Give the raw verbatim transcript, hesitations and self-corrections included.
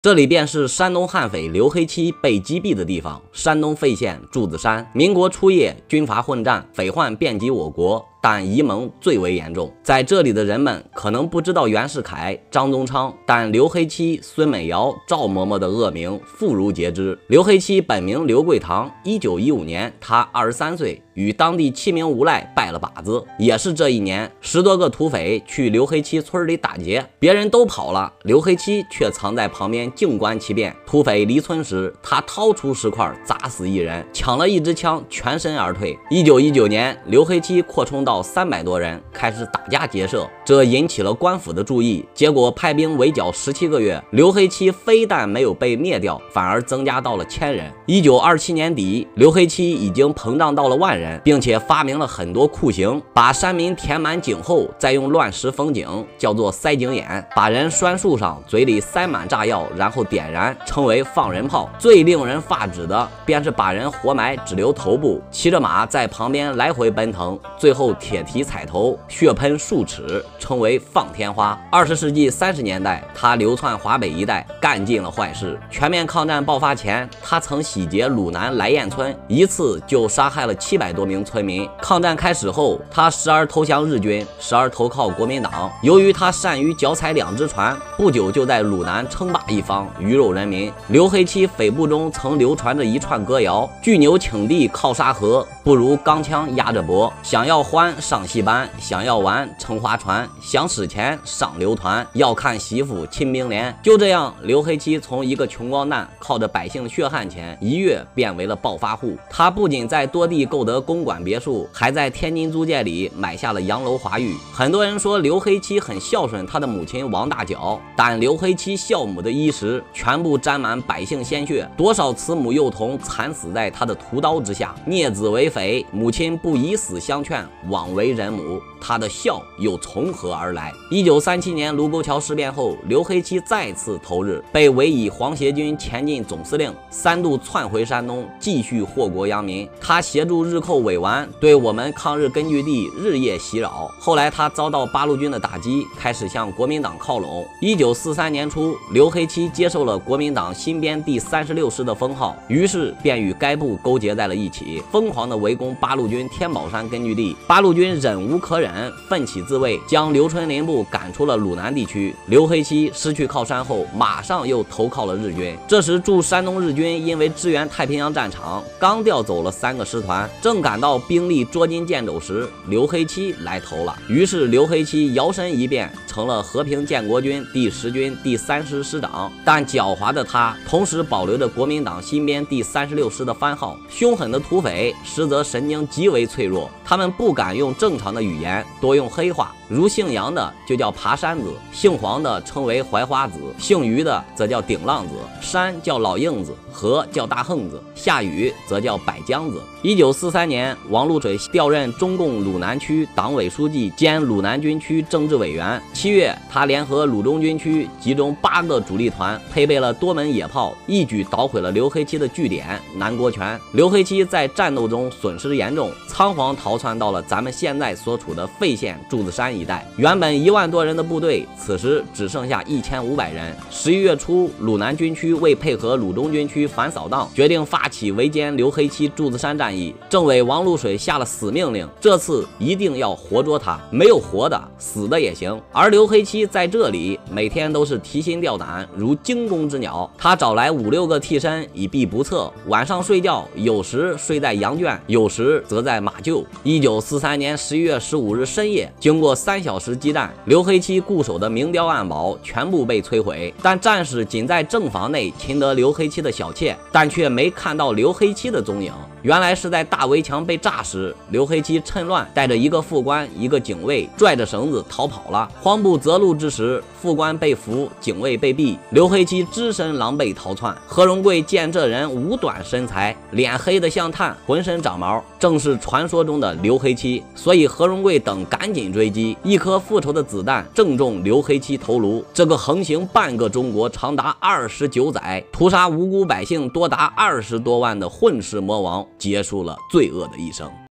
这里便是山东悍匪刘黑七被击毙的地方，山东费县柱子山。民国初叶，军阀混战，匪患遍及我国，但沂蒙最为严重。在这里的人们可能不知道袁世凯、张宗昌，但刘黑七、孙美瑶、赵嬷嬷的恶名妇孺皆知。刘黑七本名刘贵堂，一九一五年他二十三岁，与当地七名无赖拜了把子。也是这一年，十多个土匪去刘黑七村里打劫，别人都跑了，刘黑七却藏在旁边静观其变。土匪离村时，他掏出石块砸死一人，抢了一支枪，全身而退。一九一九年，刘黑七扩充到三百多人，开始打家劫舍，这引起了官府的注意。结果派兵围剿十七个月，刘黑七非但没有被灭掉，反而增加到了千人。一九二七年底，刘黑七已经膨胀到了万人，并且发明了很多酷刑，把山民填满井后，再用乱石封井，叫做塞井眼，把人拴树上，嘴里塞满炸药，然后点燃，称为放人炮。最令人发指的便是把人活埋，只留头部，骑着马在旁边来回奔腾，最后铁蹄踩头，血喷数尺，称为放天花。二十世纪三十年代，他流窜华北一带，干尽了坏事。全面抗战爆发前，他曾洗劫鲁南来雁村，一次就杀害了七百多名村民。抗战开始后，他时而投降日军，时而投靠国民党。由于他善于脚踩两只船，不久就在鲁南称霸一方，鱼肉人民。刘黑七匪部中曾流传着一串歌谣：巨牛请地靠沙河，不如钢枪压着脖。想要欢上戏班，想要玩乘划船，想使钱上流团，要看媳妇亲兵连。就这样，刘黑七从一个穷光蛋，靠着百姓血汗钱，一跃变为了暴发户。他不仅在多地购得公馆别墅，还在天津租界里买下了洋楼华寓。很多人说刘黑七很孝顺他的母亲王大脚，但刘黑七孝母的衣食全部沾满百姓鲜血，多少慈母幼童惨死在他的屠刀之下。孽子为匪，母亲不以死相劝，枉为人母，他的孝又从何而来？一九三七年卢沟桥事变后，刘黑七再次投日，被委以皇协军前进总司令，三度窜回山东，继续祸国殃民。他协助日寇伪顽，对我们抗日根据地日夜袭扰。后来他遭到八路军的打击，开始向国民党靠拢。一九四三年初，刘黑七接受了国民党新编第三十六师的封号，于是便与该部勾结在了一起，疯狂地围攻八路军天宝山根据地。八路军忍无可忍，奋起自卫，将刘春林部赶出了鲁南地区。刘黑七失去靠山后，马上又投靠了日军。这时驻山东日军因为支援太平洋战场，刚调走了三个师团，正赶到兵力捉襟见肘时，刘黑七来投了。于是刘黑七摇身一变，成了和平建国军第十军第三师师长。但狡猾的他同时保留着国民党新编第三十六师的番号。凶狠的土匪实则神经极为脆弱，他们不敢用正常的语言，多用黑话，如姓杨的就叫爬山子，姓黄的称为槐花子，姓于的则叫顶浪子，山叫老硬子，河叫大横子，下雨则叫百江子。一九四三年，王禄水调任中共鲁南区党委书记兼鲁南军区政治委员。七月，他联合鲁中军区集中八个主力团，配备了多门野炮，一举捣毁了刘黑七的据点南国权。刘黑七在战斗中损失严重，仓皇逃窜到了咱们现在所处的费县柱子山一带。原本一万多人的部队，此时只剩下一千五百人。十一月初，鲁南军区为配合鲁中军区反扫荡，决定发起围歼刘黑七柱子山战役。政委王禄水下了死命令，这次一定要活捉他，没有活的，死的也行。而刘黑七在这里每天都是提心吊胆，如惊弓之鸟。他找来五六个替身以避不测，晚上睡觉有时睡在羊圈，有时则在马厩。一九四三年十一月十五日深夜，经过三小时激战，刘黑七固守的明碉暗堡全部被摧毁。但战士仅在正房内擒得刘黑七的小妾，但却没看到刘黑七的踪影。原来是在大围墙被炸时，刘黑七趁乱带着一个副官、一个警卫，拽着绳子逃跑了。慌不择路之时，副官被俘，警卫被毙，刘黑七只身狼狈逃窜。何荣贵见这人五短身材，脸黑得像炭，浑身长毛，正是传说中的刘黑七，所以何荣贵等赶紧追击，一颗复仇的子弹正中刘黑七头颅。这个横行半个中国长达二十九载，屠杀无辜百姓多达二十多万的混世魔王，结束了罪恶的一生。